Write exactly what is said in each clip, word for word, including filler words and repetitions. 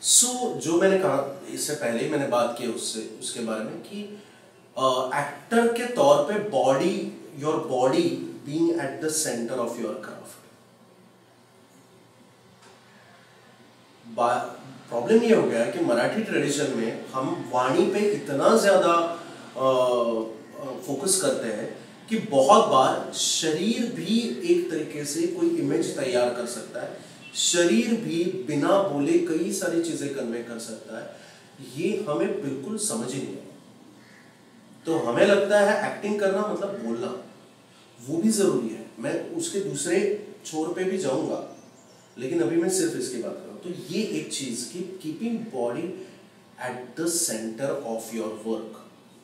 सो so, जो मैंने कहा इससे पहले ही मैंने बात की उससे उसके बारे में कि एक्टर uh, के तौर पे body your body being at the centre of your craft. Problem ये हो गया कि मराठी ट्रेडिशन में हम वाणी पे इतना ज्यादा फोकस करते हैं कि बहुत बार शरीर भी एक तरीके से कोई इमेज तैयार कर सकता है, शरीर भी बिना बोले कई सारी चीजें कन्वे कर सकता है। ये हमें बिल्कुल समझ ही नहीं आता। तो हमें लगता है एक्टिंग करना मतलब बोलना, वो भी जरूरी है, मैं उसके दूसरे छोर पे भी जाऊंगा, लेकिन अभी मैं सिर्फ इसकी बात कर रहा हूं। तो ये एक चीज की keeping body at the centre of your work,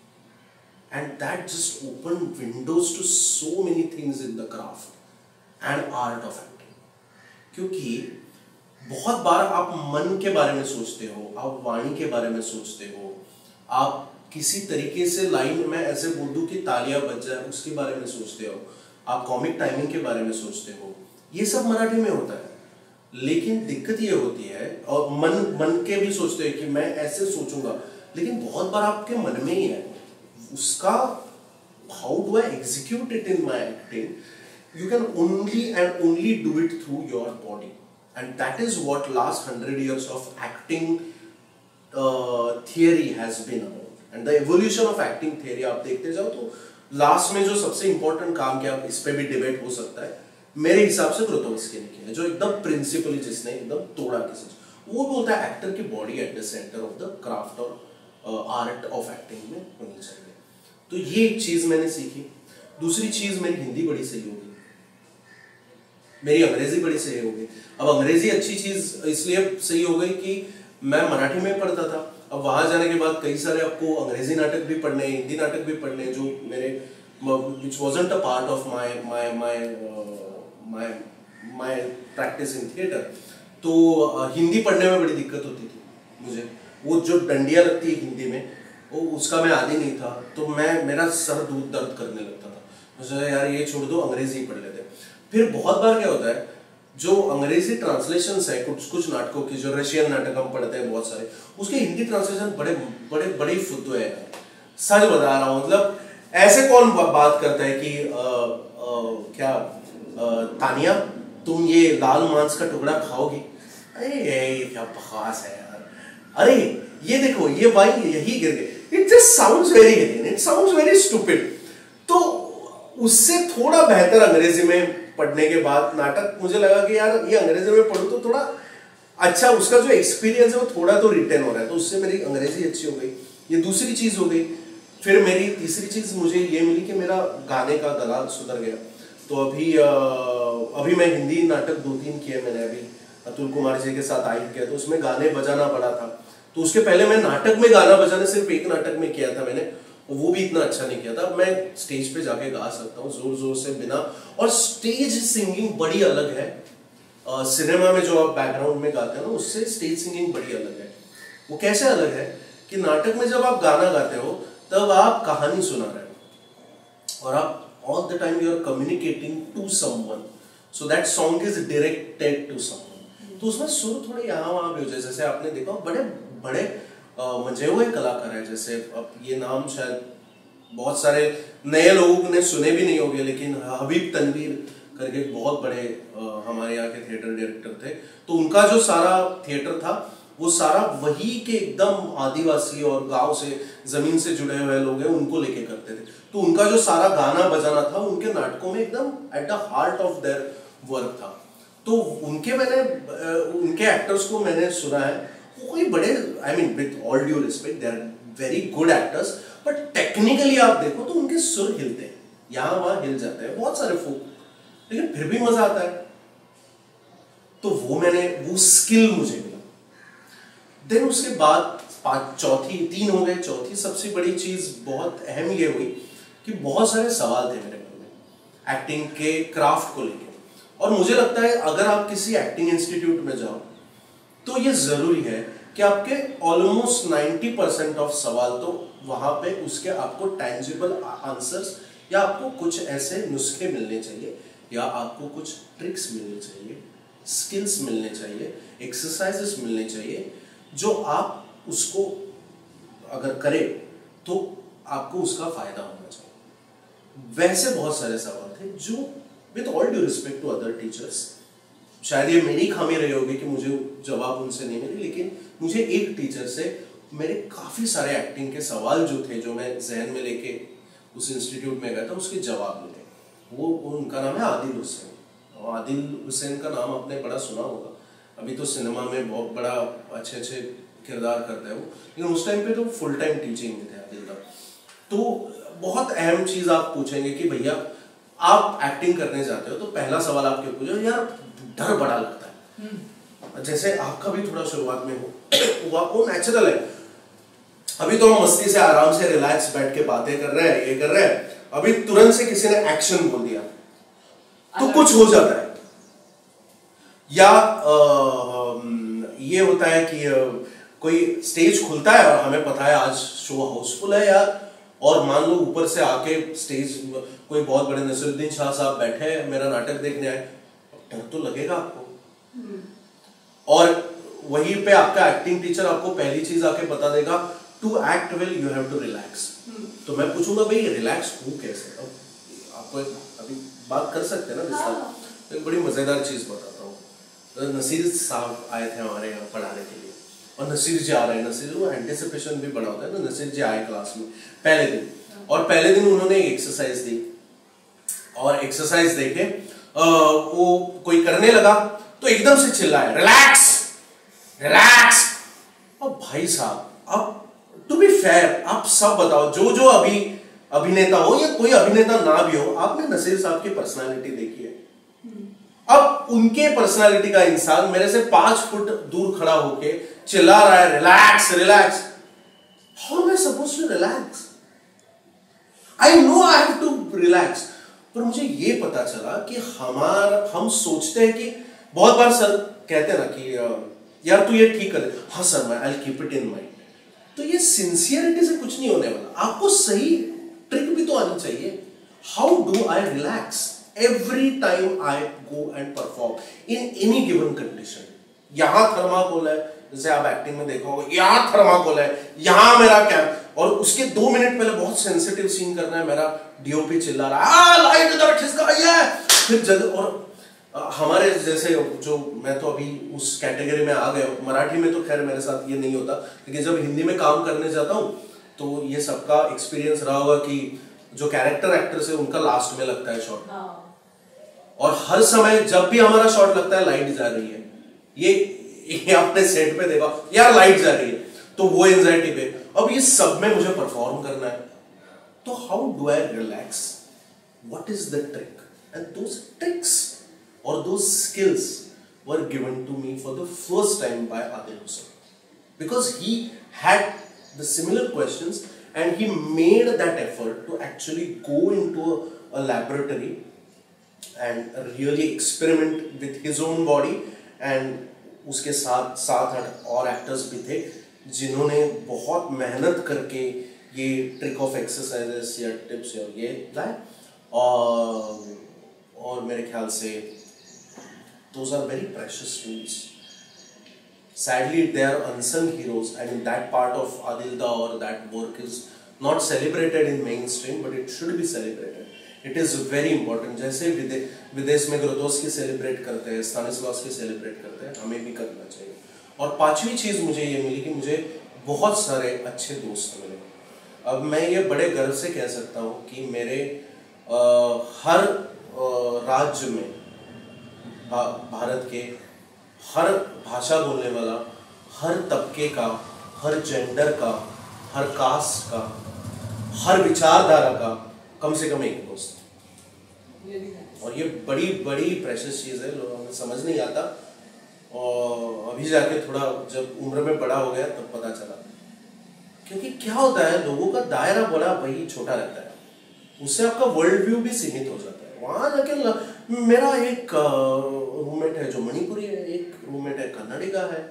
and that just open windows to so many things in the craft and art of acting. क्योंकि बहुत बार आप मन के बारे में सोचते हो, आप वाणी के बारे में सोचते हो, आप किसी तरीके से लाइन में ऐसे बोल दूं कि तालियां बज जाए उसके बारे में सोचते हो, आप कॉमिक टाइमिंग के बारे में सोचते हो, ये सब मराठी में होता है। लेकिन दिक्कत ये होती है, और मन मन के भी सोचते हैं कि मैं ऐसे सोचूंगा, लेकिन बहुत बार आपके मन में ही है उसका how do I execute it in my acting. You can only and only do it through your body, and that is what last hundred years of acting uh, theory has been about, and the evolution of acting theory आप देखते जाओ तो last में जो सबसे important काम किया, इस पे भी डिबेट हो सकता है, मेरे हिसाब से ग्रोतोवस्की ने किया, जो एकदम प्रिंसिपली जिसने एकदम तोड़ा किसी, वो बोलता है एक्टर की body at the centre of the craft और आर्ट ऑफ एक्टिंग में होनी चाहिए। तो ये एक चीज मैंने सीखी। दूसरी चीज मेरी हिंदी बड़ी सही होगी, मेरी अंग्रेजी बड़ी सही हो गई। अब अंग्रेजी अच्छी चीज इसलिए सही हो गई कि मैं मराठी में पढ़ता था, अब वहां जाने के बाद कई सारे आपको अंग्रेजी नाटक भी पढ़ने, हिंदी नाटक भी पढ़ने, जो मेरे which wasn't a part of my my my my my practice in theater। तो हिंदी पढ़ने में बड़ी दिक्कत होती थी मुझे, वो जो डंडियां लगती है हिंदी में, वो उसका मैं आदी नहीं था, तो मैं मेरा सर दूध दर्द करने लगता था। मुझे यार ये छोड़ दो, अंग्रेजी पढ़ लेते। फिर बहुत बार क्या होता है, जो अंग्रेजी ट्रांसलेशंस है कुछ कुछ नाटकों की, जो रशियन नाटक हम पढ़ते हैं बहुत सारे, उसके हिंदी ट्रांसलेशन बड़े बड़े बड़ी फुद्दू है। सच बता रहा हूँ, मतलब ऐसे कौन बात करता है कि आ, आ, क्या आ, तानिया तुम ये लाल मांस का टुकड़ा खाओगी? अरे क्या बकवास है यार, अरे ये देखो ये भाई यही गिर गए। It just sounds very alien, it sounds very stupid. तो उससे थोड़ा बेहतर अंग्रेजी में पढ़ने के बाद नाटक मुझे लगा कि यार ये अंग्रेजी में पढ़ूं तो थोड़ा अच्छा, उसका जो एक्सपीरियंस है वो थोड़ा तो रिटेन हो रहा है, तो उससे मेरी अंग्रेजी अच्छी हो गई। ये दूसरी चीज हो गई। फिर मेरी तीसरी चीज मुझे ये मिली कि मेरा गाने का गला सुधर गया। तो अभी आ, अभी मैं हिंदी नाटक दो तीन किए मैंने, अभी अतुल कुमार जी के साथ आई किया, तो उसमें गाने बजाना पड़ा था। तो उसके पहले मैं नाटक में गाना बजाना सिर्फ एक नाटक में किया था मैंने, वो भी इतना अच्छा नहीं किया था। मैं स्टेज पे जाके गा सकता हूँ जोर जोर से बिना, और स्टेज सिंगिंग बड़ी अलग है। आ, सिनेमा में जो आप बैकग्राउंड में गाते हैं ना, उससे स्टेज सिंगिंग बड़ी अलग है। वो कैसे अलग है कि नाटक में जब आप गाना गाते हो तब आप कहानी सुना रहे हो, और आप all the time you are communicating to someone, so that song is directed to someone. तो उसमें सुर थोड़े यहाँ वहां भी हो जाए। जैसे आपने देखा बड़े बड़े मजे हुए कलाकार है, जैसे अब ये नाम शायद बहुत सारे नए लोगों ने सुने भी नहीं होंगे, लेकिन हबीब तनवीर करके बहुत बड़े आ, हमारे यहाँ के थिएटर डायरेक्टर थे। तो उनका जो सारा थिएटर था वो सारा वही के एकदम आदिवासी और गांव से जमीन से जुड़े हुए लोग हैं उनको लेके करते थे। तो उनका जो सारा गाना बजाना था उनके नाटकों में एकदम at the heart of their work था। तो उनके मैंने उनके एक्टर्स को मैंने सुना है, कोई बड़े I mean with all due respect they are very good actors, but technically आप देखो तो उनके सुर हिलते हैं, यहाँ वहां हिल जाते हैं बहुत सारे फोक, लेकिन फिर भी मजा आता है। तो वो मैंने वो स्किल मुझे मिला। देन उसके बाद पांच चौथी तीन हो गए, चौथी सबसे बड़ी चीज बहुत अहम ये हुई कि बहुत सारे सवाल थे मेरे मन में एक्टिंग के क्राफ्ट को लेकर। और मुझे लगता है अगर आप किसी एक्टिंग इंस्टीट्यूट में जाओ तो ये जरूरी है कि आपके ऑलमोस्ट नाइंटी परसेंट ऑफ सवाल तो वहां पे उसके आपको टैंजिबल आंसर्स या आपको कुछ ऐसे नुस्खे मिलने चाहिए, या आपको कुछ ट्रिक्स मिलने चाहिए, स्किल्स मिलने चाहिए, एक्सरसाइजेस मिलने चाहिए, जो आप उसको अगर करें तो आपको उसका फायदा होना चाहिए। वैसे बहुत सारे सवाल थे जो with all due respect to other teachers, शायद ये मेरी खामी रही होगी कि मुझे जवाब उनसे नहीं मिले, लेकिन मुझे एक टीचर से मेरे काफी सारे एक्टिंग के सवाल जो थे, जो मैं जहन में लेके उस इंस्टीट्यूट में गया था, उसके जवाब मिले। वो, वो उनका नाम है आदिल हुसैन। और आदिल हुसैन का नाम आपने बड़ा सुना होगा, अभी तो सिनेमा में बहुत बड़ा अच्छे अच्छे किरदार करता है वो, लेकिन उस टाइम पे तो फुल टाइम टीचिंग में थे आदिल का। तो बहुत अहम चीज आप पूछेंगे कि भैया आप एक्टिंग करने जाते हो तो पहला सवाल आपके पूछो, यार डर बड़ा लगता है, जैसे आपका भी थोड़ा शुरुआत में हो हुआ, वो नेचुरल है। अभी तो हम मस्ती से आराम से रिलैक्स बैठ के बातें कर रहे हैं, ये कर रहे हैं, अभी तुरंत से किसी ने एक्शन बोल दिया तो कुछ हो जाता है। या आ, ये होता है कि आ, कोई स्टेज खुलता है और हमें पता है आज शो हाउसफुल है यार, और मान लो ऊपर से आके स्टेज कोई बहुत बड़े नसीरुद्दीन शाह साहब बैठे हैं, मेरा नाटक देखने आए, डर तो लगेगा आपको। और वहीं पे आपका एक्टिंग टीचर आपको पहली चीज आके बता देगा, to act well you have to relax. तो मैं पूछूंगा भाई रिलैक्स हूँ कैसे? अब आपको अभी बात कर सकते हैं ना विस्तार। तो एक बड़ी मजेदार चीज बताता हूँ। तो नसीर साहब आए थे हमारे यहाँ पढ़ाने के लिए, और नसीर जी आ रहे हैं, नसीर वो एंटिसिपेशन भी बड़ा होता है, तो नसीर जी आए क्लास में पहले दिन, और पहले दिन उन्होंने एक एक्सरसाइज दी, और एक्सरसाइज देके वो कोई करने लगा तो एकदम से चिल्लाए रिलैक्स रिलैक्स। और भाई साहब, अब टू बी फेयर आप सब बताओ, जो जो अभी अभिनेता हो या कोई अभिनेता ना भी हो, आपने नसीर साहब की पर्सनालिटी देखी है। अब उनके पर्सनालिटी का इंसान मेरे से पांच फुट दूर खड़ा होके चिल्ला रहा है relax relax. How am I supposed to relax? I know I have to relax. पर मुझे ये पता चला कि हमारा हम सोचते हैं कि बहुत बार सर कहते हैं ना कि यार तू ये ठीक कर दे, हाँ सर मैं I will keep it in mind. तो ये सिंसियरिटी से कुछ नहीं होने वाला, आपको सही ट्रिक भी तो आनी चाहिए। How do I relax every time I go and perform in any given condition? यहां थर्माकोल है, जैसे आप एक्टिंग में देखा होगा, यहां थर्माकोल है, यहां मेरा कैम, और उसके दो मिनट पहले बहुत सेंसिटिव सीन करना है, मेरा डीओपी चिल्ला रहा है आ लाइट इधर खिसका है, फिर जग, और हमारे जैसे जो, मैं तो अभी उस कैटेगरी में आ गया, मराठी में तो खैर मेरे साथ ये नहीं होता, लेकिन जब हिंदी में काम करने जाता हूं तो ये सबका एक्सपीरियंस रहा होगा कि जो कैरेक्टर एक्टर्स है उनका लास्ट में लगता है शॉट, और हर समय जब भी हमारा शॉट लगता है लाइट जा रही है, ये, ये आपने सेट पे देखा यार लाइट जा रही है, तो वो एंजाइटी पे, अब ये सब में मुझे परफॉर्म करना है, तो how do I relax? What is the trick? And those tricks और those skills were given to me for the first time by Adil Hussain, because he had the similar questions and he made that effort to actually go into a, a laboratory and really experiment with his own body, and उसके साथ साथ आठ और actors भी थे जिन्होंने बहुत मेहनत करके ये ट्रिक ऑफ एक्सरसाइजेस या टिप्स या ये लाए, और और मेरे ख्याल से those are very precious tools. Sadly, they are unsung heroes, and that part of Adilda or that work is not celebrated in mainstream, but it should be celebrated. It is very important. जैसे विदे, विदेश में ग्रोतोस्की celebrate करते हैं, स्टानिस्लॉवस्की celebrate करते हैं, हमें भी करना चाहिए। और पांचवी चीज मुझे ये मिली कि मुझे बहुत सारे अच्छे दोस्त मिले। अब मैं ये बड़े गर्व से कह सकता हूँ कि मेरे आ, हर राज्य में, भा, भारत के हर भाषा बोलने वाला, हर तबके का, हर जेंडर का, हर कास्ट का, हर विचारधारा का कम से कम एक दोस्त, और ये बड़ी बड़ी प्रेशियस चीज है, लोगों को समझ नहीं आता, और अभी जाके थोड़ा जब उम्र में बड़ा हो गया तब पता चला। क्योंकि क्या होता है, लोगों का दायरा बड़ा वही छोटा रहता है, उससे आपका वर्ल्ड व्यू भी सीमित हो जाता है। वहां जाके मेरा एक रूममेट है जो मणिपुरी है, एक रूममेट है कन्नड़ी का है,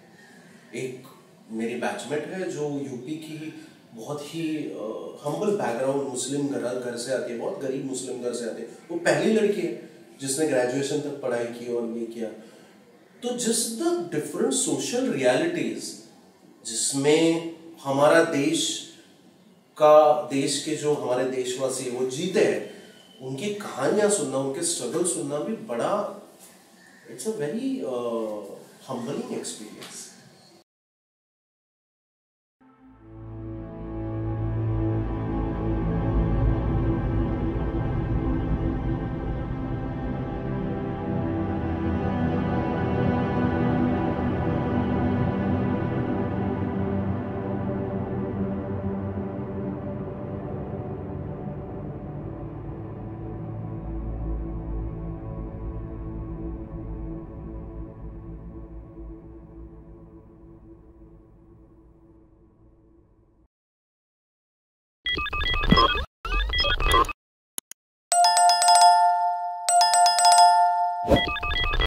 एक मेरी बैचमेट है जो यूपी की बहुत ही हम्बल बैकग्राउंड मुस्लिम घर घर से आती है, बहुत गरीब मुस्लिम घर से आती है, वो पहली लड़की है जिसने ग्रेजुएशन तक पढ़ाई की और ये किया। तो just the different social realities जिसमें हमारा देश का देश के जो हमारे देशवासी वो जीते हैं, उनकी कहानियां सुनना, उनके स्ट्रगल सुनना भी बड़ा, it's a very humbling experience.